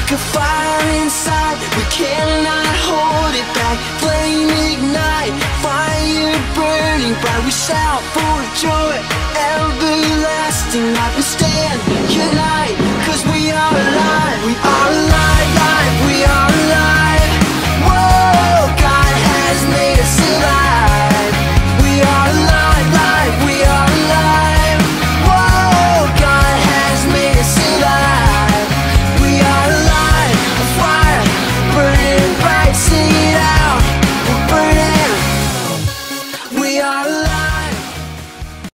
like a fire inside, we cannot hold it back. Flame ignite, fire burning bright. We shout for joy, everlasting life. We stand